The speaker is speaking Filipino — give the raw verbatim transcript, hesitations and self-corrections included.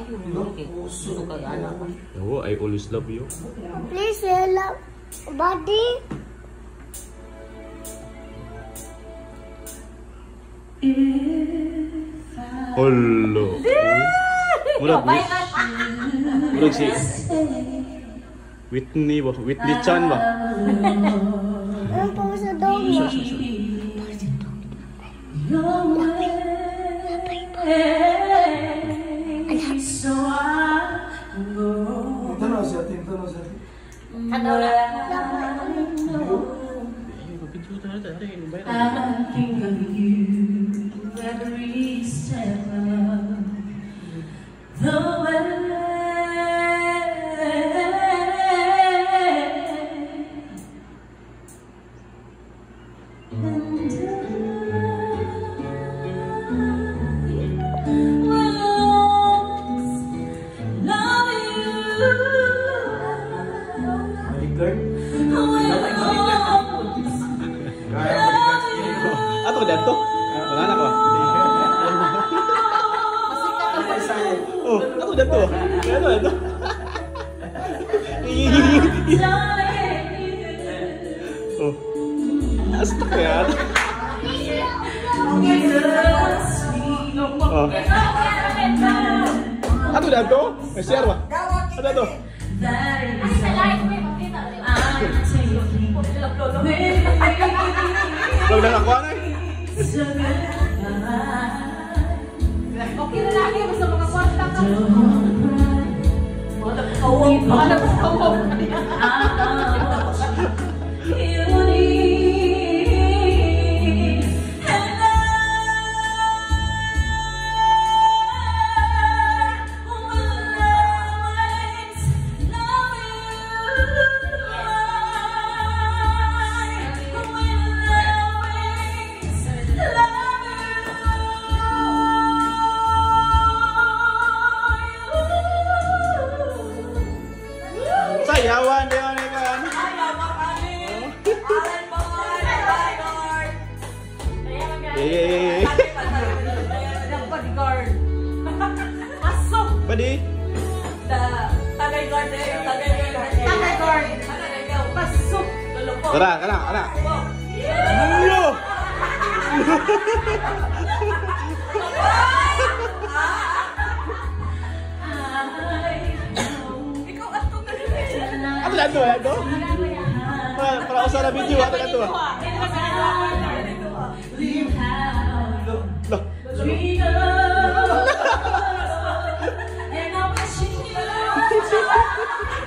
Oh, I always love you. Please love body. Hello. Murag Murag si Whitney ba? Whitney Chan ba? Ano po sa dog mo? Tanaw siya, tanaw siya. Tanaw na. I think of you every step of the way. And Ato ka dito? Wala na ko. Oh, ato dito. Ano ito? Oh. Asta ka yan? Oh. Ato dito? May share ba? Ano dito? Vlog na ako ano eh? Okay na lagi, basta mga kwarta ka. Mga nagkawag. Mga nagkawag. Sayawan dia ni kan. Eh. Bodyguard. Pasok. Badi. Tagay guard eh. Tagay guard. Tagay guard. Pasok. Kara, kara, kara. Yo. Ato na to, ato. Para para usah na video ato na to. Loh.